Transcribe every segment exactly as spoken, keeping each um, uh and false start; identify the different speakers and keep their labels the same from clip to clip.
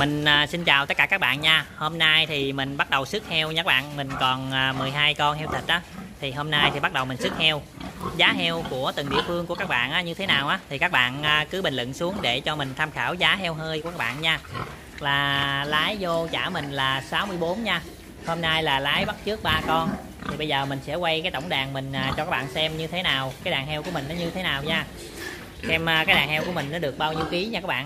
Speaker 1: Mình à, xin chào tất cả các bạn nha. Hôm nay thì mình bắt đầu xuất heo nha các bạn. Mình còn à, mười hai con heo thịt á. Thì hôm nay thì bắt đầu mình xuất heo. Giá heo của từng địa phương của các bạn á, như thế nào á thì các bạn à, cứ bình luận xuống để cho mình tham khảo giá heo hơi của các bạn nha. Là lái vô trả mình là sáu mươi bốn nha. Hôm nay là lái bắt trước ba con. Thì bây giờ mình sẽ quay cái tổng đàn mình à, cho các bạn xem như thế nào, cái đàn heo của mình nó như thế nào nha. Xem à, cái đàn heo của mình nó được bao nhiêu ký nha các bạn.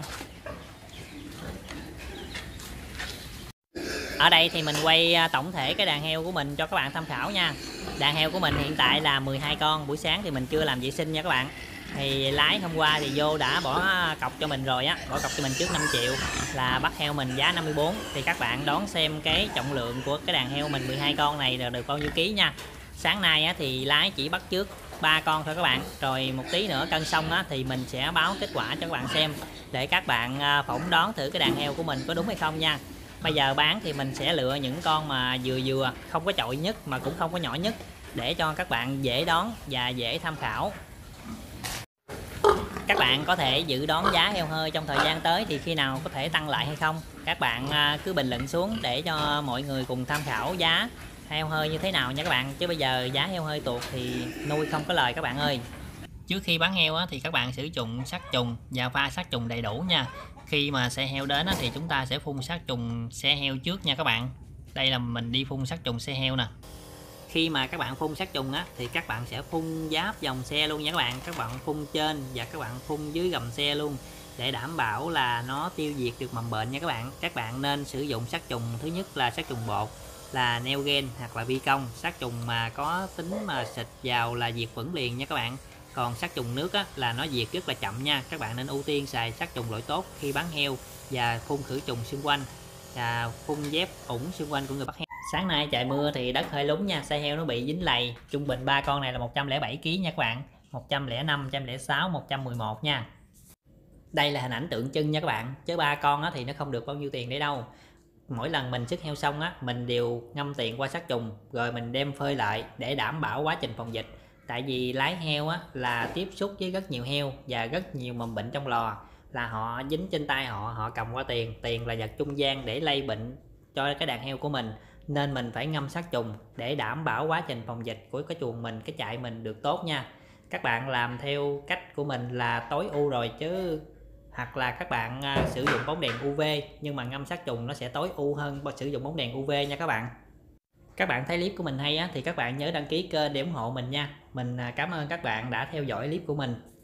Speaker 1: Ở đây thì mình quay tổng thể cái đàn heo của mình cho các bạn tham khảo nha. Đàn heo của mình hiện tại là mười hai con. Buổi sáng thì mình chưa làm vệ sinh nha các bạn. Thì lái hôm qua thì vô đã bỏ cọc cho mình rồi á, bỏ cọc cho mình trước năm triệu là bắt heo mình giá năm mươi bốn. Thì các bạn đón xem cái trọng lượng của cái đàn heo mình mười hai con này là được bao nhiêu ký nha. Sáng nay á, thì lái chỉ bắt trước ba con thôi các bạn. Rồi một tí nữa cân xong á, thì mình sẽ báo kết quả cho các bạn xem để các bạn phỏng đoán thử cái đàn heo của mình có đúng hay không nha. Bây giờ bán thì mình sẽ lựa những con mà vừa vừa, không có chọi nhất mà cũng không có nhỏ nhất để cho các bạn dễ đoán và dễ tham khảo. Các bạn có thể dự đoán giá heo hơi trong thời gian tới thì khi nào có thể tăng lại hay không. Các bạn cứ bình luận xuống để cho mọi người cùng tham khảo giá heo hơi như thế nào nha các bạn. Chứ bây giờ giá heo hơi tuột thì nuôi không có lời các bạn ơi. Trước khi bán heo á, thì các bạn sử dụng sát trùng và pha sát trùng đầy đủ nha. Khi mà xe heo đến á, thì chúng ta sẽ phun sát trùng xe heo trước nha các bạn. Đây là mình đi phun sát trùng xe heo nè. Khi mà các bạn phun sát trùng á, thì các bạn sẽ phun giáp dòng xe luôn nha các bạn. Các bạn phun trên và các bạn phun dưới gầm xe luôn để đảm bảo là nó tiêu diệt được mầm bệnh nha các bạn. Các bạn nên sử dụng sát trùng, thứ nhất là sát trùng bột là Neogen hoặc là vi công. Sát trùng mà có tính mà xịt vào là diệt vững liền nha các bạn. Còn sát trùng nước á, là nó diệt rất là chậm nha. Các bạn nên ưu tiên xài sát trùng loại tốt khi bán heo và phun khử trùng xung quanh và phun dép ủng xung quanh của người bắt heo. Sáng nay trời mưa thì đất hơi lún nha, xe heo nó bị dính lầy. Trung bình ba con này là một trăm lẻ bảy ký nha các bạn. một trăm lẻ năm, một trăm lẻ sáu, một trăm mười một nha. Đây là hình ảnh tượng trưng nha các bạn. Chứ ba con á, thì nó không được bao nhiêu tiền đấy đâu. Mỗi lần mình xuất heo xong á, mình đều ngâm tiền qua sát trùng rồi mình đem phơi lại để đảm bảo quá trình phòng dịch. Tại vì lái heo á, là tiếp xúc với rất nhiều heo và rất nhiều mầm bệnh trong lò, là họ dính trên tay họ, họ cầm qua tiền. Tiền là vật trung gian để lây bệnh cho cái đàn heo của mình. Nên mình phải ngâm sát trùng để đảm bảo quá trình phòng dịch của cái chuồng mình, cái trại mình được tốt nha. Các bạn làm theo cách của mình là tối ưu rồi chứ. Hoặc là các bạn uh, sử dụng bóng đèn u vê, nhưng mà ngâm sát trùng nó sẽ tối ưu hơn sử dụng bóng đèn u vê nha các bạn. Các bạn thấy clip của mình hay á, thì các bạn nhớ đăng ký kênh để ủng hộ mình nha. Mình uh, cảm ơn các bạn đã theo dõi clip của mình.